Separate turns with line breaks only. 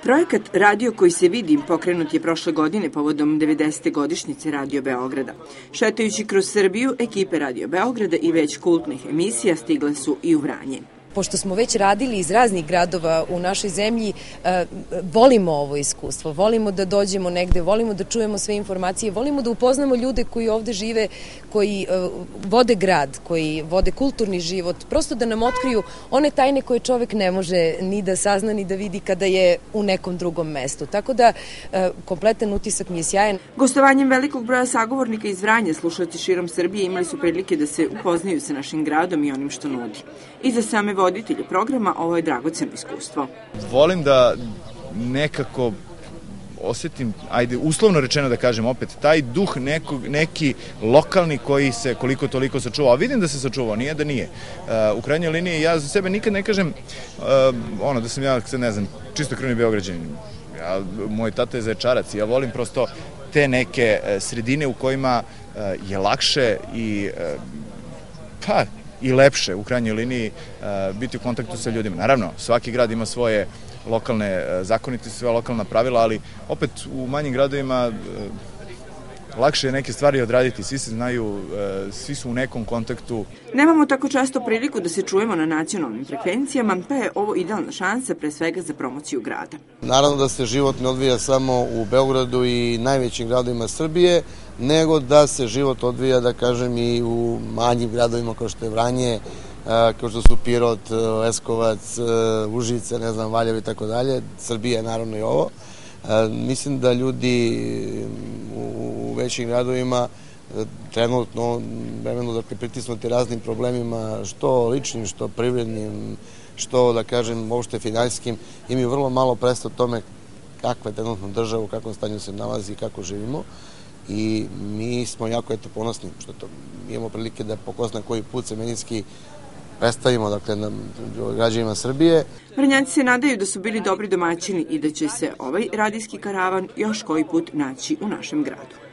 Projekat Radio koji se vidi pokrenut je prošle godine povodom 90. godišnjice Radio Beograda. Šetajući kroz Srbiju, ekipe Radio Beograda i već kultnih emisija stigle su i u Vranje.
Pošto smo već radili iz raznih gradova u našoj zemlji, volimo ovo iskustvo, volimo da dođemo negde, volimo da čujemo sve informacije, volimo da upoznamo ljude koji ovde žive, koji vode grad, koji vode kulturni život, prosto da nam otkriju one tajne koje čovek ne može ni da sazna ni da vidi kada je u nekom drugom mestu. Tako da kompletan utisak mi je sjajan.
Gostovanjem velikog broja sagovornika iz Vranja, slušalci širom Srbije imali su prilike da se upoznaju sa našim gradom i onim što nudi. I za same voditelje programa ovo je dragoceno iskustvo.
Volim da nekako osetim, ajde, uslovno rečeno da kažem opet, taj duh neki lokalni koji se koliko toliko sačuvao. Vidim da se sačuvao, nije da nije. U krajnjoj liniji ja za sebe nikad ne kažem da sam ja, ne znam, čistokrvni Beograđanin. Moj tata je Zaječarac i ja volim prosto te neke sredine u kojima je lakše i lepše u krajnjoj liniji biti u kontaktu sa ljudima. Naravno, svaki grad ima svoje lokalne zakonitosti, svoja lokalna pravila, ali opet u manjim gradovima lakše je neke stvari odraditi, svi se znaju, svi su u nekom kontaktu.
Nemamo tako često priliku da se čujemo na nacionalnim frekvencijama, pa je ovo idealna šansa pre svega za promociju grada.
Naravno da se život ne odvija samo u Beogradu i najvećim gradovima Srbije, nego da se život odvija, da kažem, i u manjim gradovima kao što je Vranje, kao što su Pirot, Leskovac, Užice, ne znam, Valjevo i tako dalje. Srbija je naravno i ovo. Mislim da ljudi u većim gradovima trenutno vremenu pritisnuti raznim problemima, što ličnim, što privrednim, što, da kažem, uopšte finansijskim, imaju vrlo malo predstav o tome kakva je trenutno država, u kakvom stanju se nalazi i kako živimo. I mi smo jako ponosni što imamo prilike da po ko zna koji put se medijski predstavimo, dakle, građanima Srbije.
Vrnjanci se nadaju da su bili dobri domaćini i da će se ovaj radijski karavan još koji put naći u našem gradu.